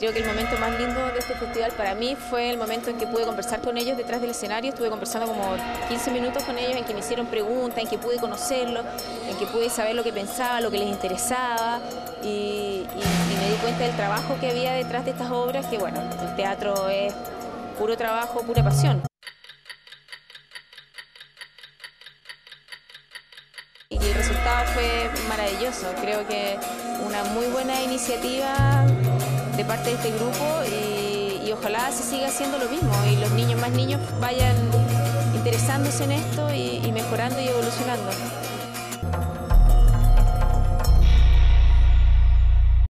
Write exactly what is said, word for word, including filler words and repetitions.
Creo que el momento más lindo de este festival para mí fue el momento en que pude conversar con ellos detrás del escenario. Estuve conversando como quince minutos con ellos, en que me hicieron preguntas, en que pude conocerlos, en que pude saber lo que pensaban, lo que les interesaba y, y, y me di cuenta del trabajo que había detrás de estas obras, que bueno, el teatro es puro trabajo, pura pasión. Y el resultado fue maravilloso. Creo que una muy buena iniciativa de parte de este grupo y, y ojalá se siga haciendo lo mismo y los niños más niños vayan interesándose en esto y, y mejorando y evolucionando.